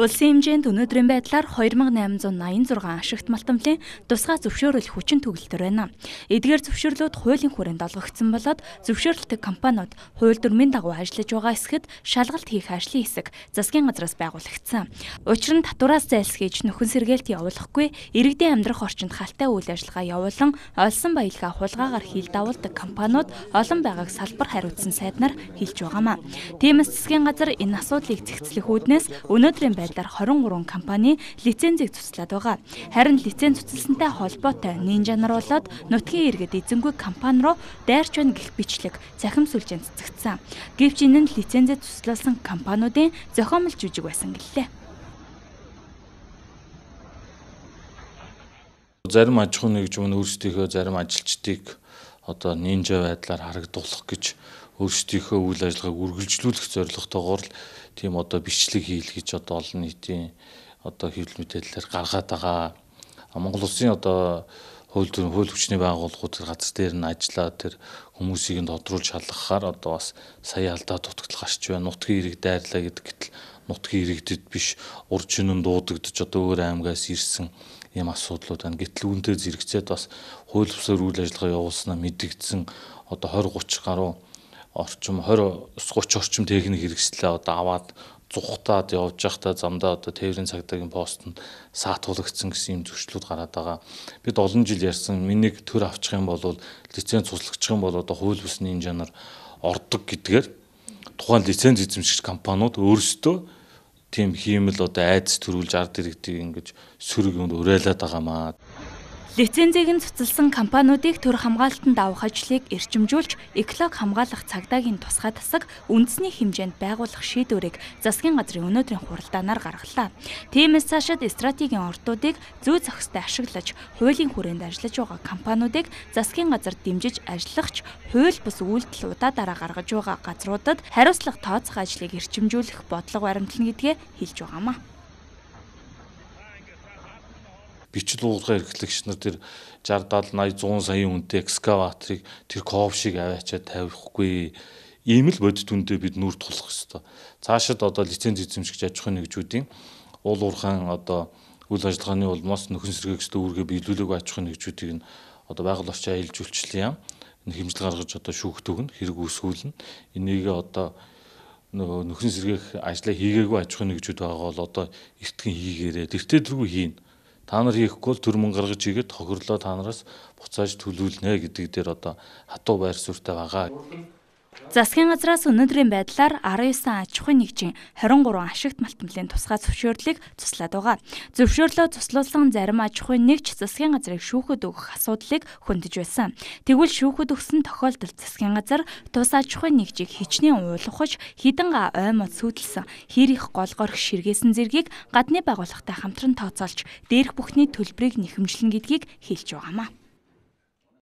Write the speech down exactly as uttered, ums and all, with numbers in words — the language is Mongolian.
Улсын хэмжээнд өнөөдрийн байдлаар хоёр мянган найман зуун наян зургаан ашигт малтамлын тусгай зөвшөөрөл хүчин төгөлдөр байна. Эдгээр зөвшөөрлүүд хуулийн хүрээнд олгогдсон болоод зөвшөөрлөлтөг компаниуд хууль дүрмийн дагуу ажиллаж байгаа эсэхэд шалгалт хийх ажлын хэсэг засгийн газраас байгуулагдсан. Учир нь татвараас зайлсхийж нөхөн сэргээлт явуулахгүй, иргэдийн амьдрах орчинд халтай үйл ажиллагаа явуулан олсон баялгаа хулгайгаар хил давуулдаг компаниуд олон байгааг салбар хариуцсан сайднаар хэлж байгаамаа. Тиймээс засгийн газар энэ асуудлыг цэгцлэх үүднээс өнөөдрийн байдлаар хорин гурван компани лицензийг цуцлаад байгаа. Харин лиценз цуцласантай холбоотой нинжа нар болоод нутгийн иргэд эзэнгүй компани руу дайрч байна гэх бичлэг цахим сүлжээнд цэцэгдсэн. Гэвч энэ нь лицензээ цуцлуулсан компаниудын зохиомл жүжиг байсан гэлээ. Зарим аж ахуйн нэгжүүд өөрсдийнхөө зарим ажилчдыг одоо нинжа байдлаар харагдуулах гэж өөрсдийнхөө үйл ажиллагааг үргэлжлүүлэх зорилготойгоор л тийм одоо бичлэг хийл гэж одоо олон нийтийн одоо хэвлэл мэдээлэлээр гаргаад байгаа. Монгол Улсын одоо хууль хууль хүчний байгууллагууд газар дээр нь ажиллаад тэр хүмүүсийг нь тодруулж шалгахаар одоо бас сая алдаа дутагдал гарч байна. Нутгийн иргэд дайрлаа гэдэг гэтэл нутгийн иргэдэд биш урд шинэн дуудагдж одоо өөр аймгаас ирсэн ийм асуудлууд байна. Гэтэл үүнтэй зэрэгцээд бас хууль бусаар үйл ажиллагаа явуулснаа мэдэгдсэн одоо двадцать тридцать гаруй орчим двадцать тридцать орчим техник хэрэгслээ одоо аваад зүхтаад явж байхдаа замдаа одоо тээврийн цагдаагийн постод саатуулагдсан гэсэн юм зөрчлүүд гараад байгаа. Бид олон жил ярьсан миний төр авчих юм бол лиценз цуцлагдчих юм бол одоо хууль бусны инженеэр ордог гэдгээр тухайн лиценз эзэмшигч компаниуд өөрсдөө тийм хиймэл одоо айдас төрүүлж ард иргэдийг ингэж сөрөг юмд уриалаад байгаамаа. Лицензийг нь цуцлсан компаниудыг төр хамгаалтанд авах ажлыг эрчимжүүлж, эколог хамгаалах цагдаагийн тусгай тасаг үндэсний хэмжээнд байгуулах шийдвэрийг засгийн газрын өнөөдрийн хуралдаанаар гаргалаа. Тиймээс цаашид стратегийн ордуудыг зүй зохистой ашиглаж, хуулийн хүрээнд ажиллаж байгаа компаниудыг засгийн газар дэмжиж ажиллахч, хууль бус үйлдэл удаадараа гаргаж байгаа газруудад хариуцлага тооцох ажлыг эрчимжүүлэх бодлого баримтлана гэдгээ хэлж байгаамаа. Бичил уулгын эрхлэгч нар тэр шестьдесят семьдесят one hundred саяын үнэтэй экскаваторыг тэр ковшиг аваачаад тавихгүй. Ийм л бодит үндэ бид нүр тулах ёстой. Цаашид одоо лиценз эзэмшигч аж ахуйн нэгжүүдийн уул уурхайн одоо үйл ажиллагааны улмаас нөхөн сэргээгчдийн үүргээ биелүүлээгүй аж ахуйн нэгжүүдийг нь одоо байгаль орчин аялал жуулчлал яам хэмжил гаргаж одоо шүүхт өгнө, хэрэг үүсгүүлнэ. Энийг одоо нөхөн сэргээх ажлаа хийгээгүй аж ахуйн нэгжүүд байгаа бол одоо эртхэн хийгээрээ тэртээ дэргүй хийн. Та нар хийхгүй бол төрмөн гаргаж игээд хохирлоо та нараас буцааж төлүүлнэ гэдэг дээр одоо хатуу байр суурьтай байгаа. Засгийн газраас өнөөдрийн байдлаар десять аж ахуйн нэгжийн двадцать три ашигт малтмлын тусгай зөвшөөрлийг цуслаад байгаа. Зөвшөөрлөө цуслуулсан зарим аж ахуйн нэгж засгийн газрыг шүүхэд өгөх асуудлыг хөндөж байсан. Тэгвэл шүүхэд өгсөн тохиолдолд засгийн газар тус аж ахуйн нэгжийг хичнээн уулгахж хідэн га оймод сүйдэлсэн хэр их гол горх ширгээсэн зэргийг гадны байгууллагатай хамтран тооцоолж дээрх бүхний төлбөрийг нэхэмжлэн гэдгийг хэлж байгаамаа.